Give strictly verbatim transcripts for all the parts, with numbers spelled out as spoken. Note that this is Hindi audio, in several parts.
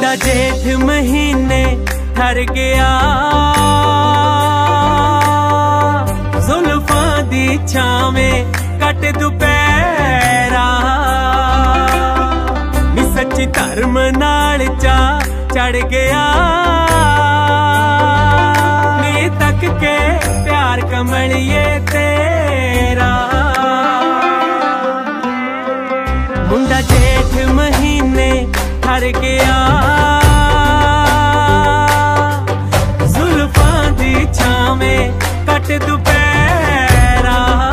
मुंडा जेठ महीने ठर गया, जुल्फां दी छावें कट दुपहरा, नी सच्ची धर्म नाल चा चढ़ गया, नी तक के प्यार कमलिए तेरा। मुंडा जेठ महीने ठर गया, जुल्फां दी छावें कट दुपहरा,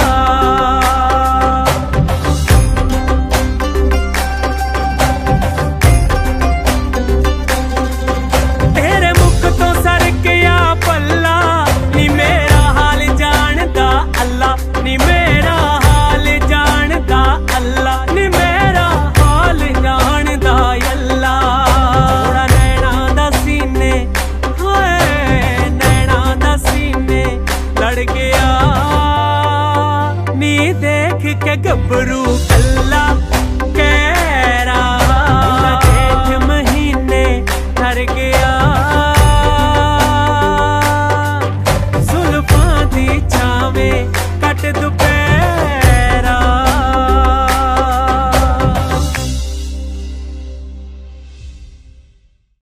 तेरे मुख तो सर गया पल्ला, नी मेरा हाल जानदा अल्लाह, नी मेरा हाल जानदा अल्लाह, नी मेरा हाल जानदा अल्लाह। थोड़ा नैना दा सीने, हाय नैना दा सीने लड़ गया, नी देख के गबरू